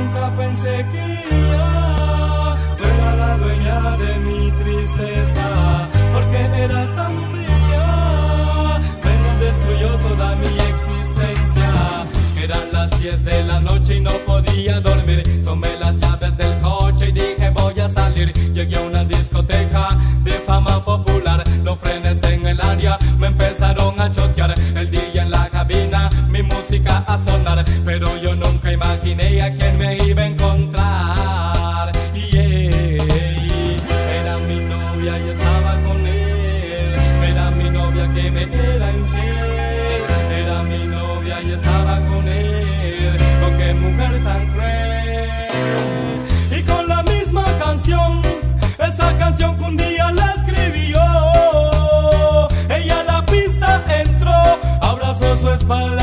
nunca pensé que ella fuera la dueña de mi tristeza, porque era tan bella, pero destruyó toda mi existencia. Eran las 10 de la noche y no podía dormir. Tomé las llaves del coche y dije voy a salir. Llegué a una discoteca de fama popular. Los frenes en el área me empezaron a chotear. El DJ en la cabina, mi música a sonar. Pero yo nunca imaginé a quién me iba a encontrar. Era mi novia y estaba con él. Era mi novia que me era infiel. Era mi novia y estaba con él. Oh, qué mujer tan cruel. Y con la misma canción, esa canción que un día la escribió, ella a la pista entró, abrazó su espalda